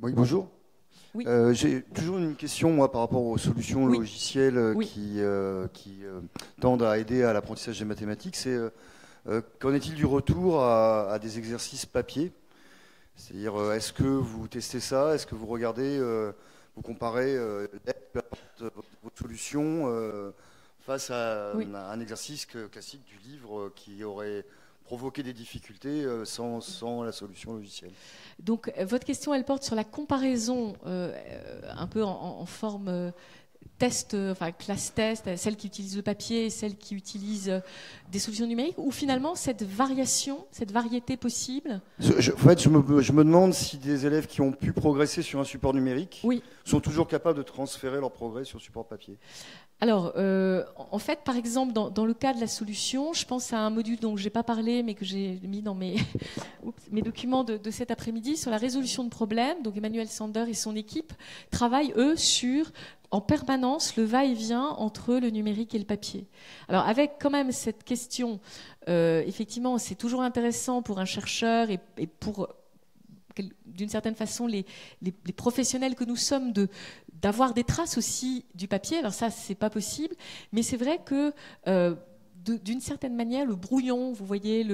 Oui, bonjour. Oui. J'ai toujours une question, moi, par rapport aux solutions Oui. logicielles Oui. qui tendent à aider à l'apprentissage des mathématiques. Qu'en est-il du retour à des exercices papier? C'est-à-dire, est-ce que vous testez ça? Est-ce que vous regardez, vous comparez l'aide que apporte votre solution face à Oui. un exercice classique du livre qui aurait provoqué des difficultés sans la solution logicielle? Donc, votre question, elle porte sur la comparaison un peu en forme test, enfin classe test, celle qui utilise le papier et celle qui utilise des solutions numériques, ou finalement cette variation, cette variété possible? En fait, je me demande si des élèves qui ont pu progresser sur un support numérique Oui. sont toujours capables de transférer leur progrès sur support papier. Alors, en fait, par exemple, dans le cas de la solution, je pense à un module dont je n'ai pas parlé, mais que j'ai mis dans mes, mes documents de cet après-midi, sur la résolution de problèmes. Donc, Emmanuel Sander et son équipe travaillent, eux, sur en permanence le va-et-vient entre le numérique et le papier. Alors, avec quand même cette question, effectivement, c'est toujours intéressant pour un chercheur et pour d'une certaine façon les professionnels que nous sommes d'avoir des traces aussi du papier. Alors ça, c'est pas possible, mais c'est vrai que d'une certaine manière, le brouillon, vous voyez,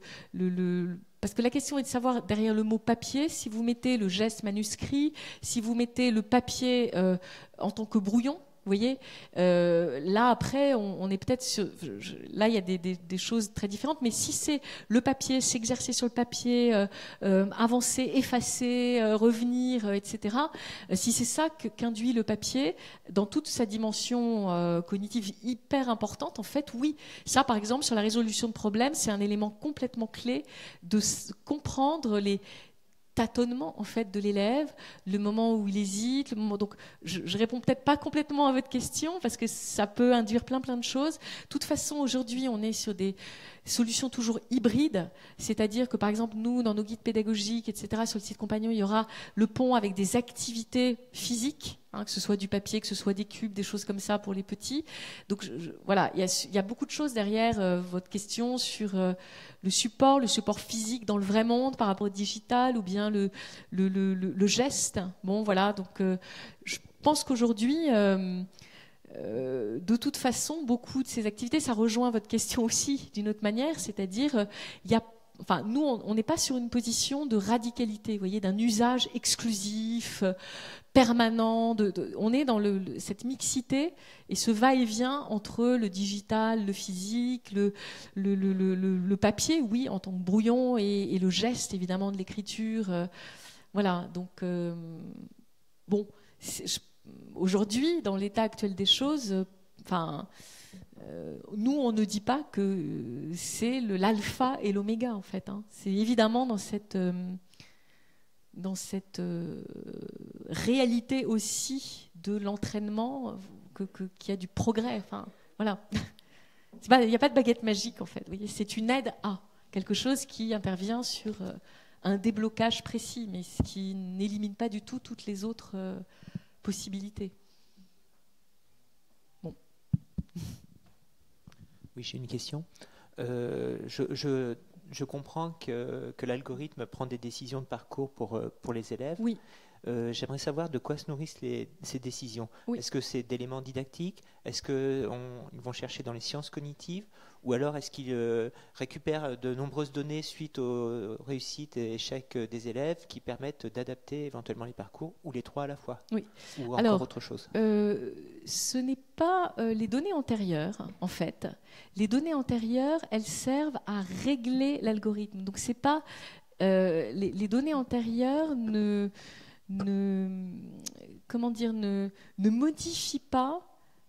parce que la question est de savoir derrière le mot papier, si vous mettez le geste manuscrit, si vous mettez le papier en tant que brouillon. Vous voyez, là après, on est peut-être sur. Là, il y a des choses très différentes. Mais si c'est le papier, s'exercer sur le papier, avancer, effacer, revenir, etc. Si c'est ça qu'induit le papier, dans toute sa dimension cognitive hyper importante, en fait, oui. Ça, par exemple, sur la résolution de problèmes, c'est un élément complètement clé de comprendre les tâtonnement en fait de l'élève, le moment où il hésite, le moment. Donc je réponds peut-être pas complètement à votre question parce que ça peut induire plein de choses. De toute façon, aujourd'hui, on est sur des solutions toujours hybrides, c'est-à-dire que par exemple nous, dans nos guides pédagogiques, etc., sur le site Compagnon, il y aura le pont avec des activités physiques, que ce soit du papier, que ce soit des cubes, des choses comme ça pour les petits. Donc voilà, il y a beaucoup de choses derrière votre question sur le support physique dans le vrai monde par rapport au digital, ou bien le geste. Bon, voilà, donc je pense qu'aujourd'hui, de toute façon, beaucoup de ces activités, ça rejoint votre question aussi d'une autre manière, c'est-à-dire, nous, on n'est pas sur une position de radicalité, vous voyez, d'un usage exclusif, permanent. On est dans cette mixité et ce va-et-vient entre le digital, le physique, le papier, oui, en tant que brouillon, et le geste, évidemment, de l'écriture. Voilà, donc, bon, aujourd'hui, dans l'état actuel des choses, nous, on ne dit pas que c'est l'alpha et l'oméga, en fait. C'est évidemment dans cette réalité aussi de l'entraînement qu'il y a du progrès. Enfin, voilà. Il n'y a pas de baguette magique, en fait. Vous voyez, c'est une aide à quelque chose qui intervient sur un déblocage précis, mais ce qui n'élimine pas du tout toutes les autres possibilités. Bon. Oui, j'ai une question. Je comprends que l'algorithme prend des décisions de parcours pour les élèves. Oui. J'aimerais savoir de quoi se nourrissent ces décisions. Oui. Est-ce que c'est d'éléments didactiques? Est-ce qu'ils vont chercher dans les sciences cognitives? Ou alors est-ce qu'ils récupèrent de nombreuses données suite aux réussites et échecs des élèves qui permettent d'adapter éventuellement les parcours, ou les trois à la fois? Oui. Ou alors, autre chose? Ce n'est pas les données antérieures, en fait. Les données antérieures, elles servent à régler l'algorithme. Donc, c'est pas les données antérieures ne modifient pas.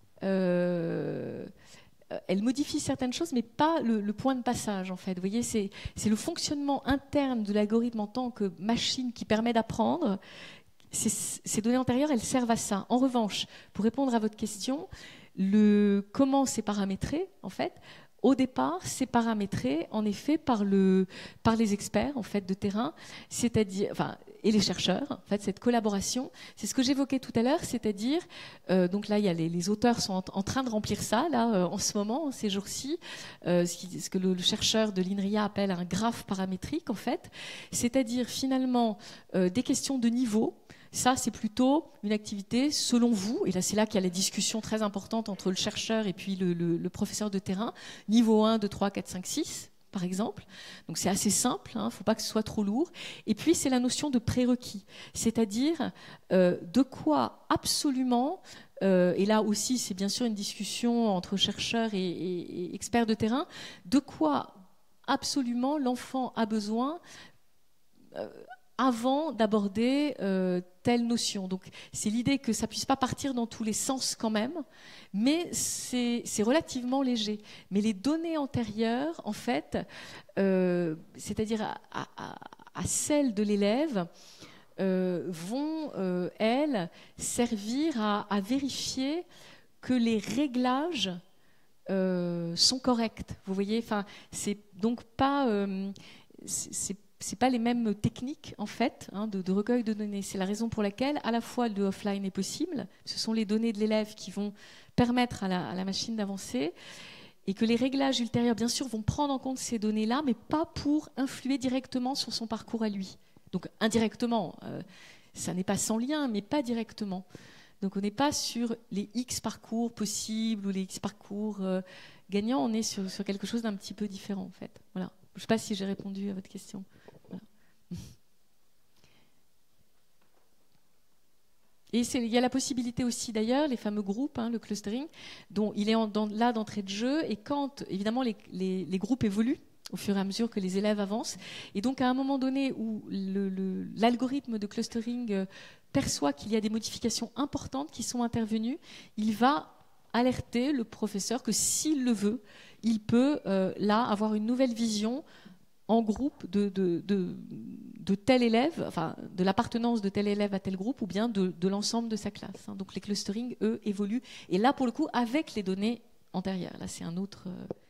Elle modifie certaines choses, mais pas le point de passage, en fait. Vous voyez, c'est le fonctionnement interne de l'algorithme en tant que machine qui permet d'apprendre. Ces données antérieures, elles servent à ça. En revanche, pour répondre à votre question, comment c'est paramétré, en fait, au départ, c'est paramétré, en effet, par les experts, en fait, de terrain, c'est-à-dire, et les chercheurs. En fait, cette collaboration, c'est ce que j'évoquais tout à l'heure, c'est-à-dire, donc là, il y a les auteurs sont en train de remplir ça, là, en ce moment, ces jours-ci, ce que le chercheur de l'INRIA appelle un graphe paramétrique, en fait, c'est-à-dire finalement des questions de niveau. Ça, c'est plutôt une activité, selon vous, et là c'est là qu'il y a la discussion très importante entre le chercheur et puis le professeur de terrain, niveau 1, 2, 3, 4, 5, 6, par exemple. Donc c'est assez simple, il ne faut pas que ce soit trop lourd. Et puis c'est la notion de prérequis, c'est-à-dire de quoi absolument, et là aussi c'est bien sûr une discussion entre chercheurs et experts de terrain, de quoi absolument l'enfant a besoin avant d'aborder telle notion. Donc c'est l'idée que ça ne puisse pas partir dans tous les sens quand même, mais c'est relativement léger. Mais les données antérieures, en fait, c'est-à-dire à celles de l'élève, vont, elles, servir à vérifier que les réglages sont corrects. Vous voyez, enfin, c'est donc pas... c'est pas les mêmes techniques en fait de recueil de données. C'est la raison pour laquelle à la fois le offline est possible, ce sont les données de l'élève qui vont permettre à la machine d'avancer, et que les réglages ultérieurs bien sûr vont prendre en compte ces données-là, mais pas pour influer directement sur son parcours à lui. Donc indirectement, ça n'est pas sans lien, mais pas directement. Donc on n'est pas sur les X parcours possibles ou les X parcours gagnants, on est sur quelque chose d'un petit peu différent en fait. Voilà. Je ne sais pas si j'ai répondu à votre question. Voilà. Et il y a la possibilité aussi d'ailleurs, les fameux groupes, le clustering, dont il est là d'entrée de jeu, et quand évidemment les groupes évoluent au fur et à mesure que les élèves avancent, et donc à un moment donné où l'algorithme de clustering perçoit qu'il y a des modifications importantes qui sont intervenues, il va alerter le professeur que s'il le veut, il peut là avoir une nouvelle vision en groupe de tel élève, enfin de l'appartenance de tel élève à tel groupe, ou bien de l'ensemble de sa classe. Donc les clusterings, eux, évoluent. Et là, pour le coup, avec les données antérieures. Là, c'est un autre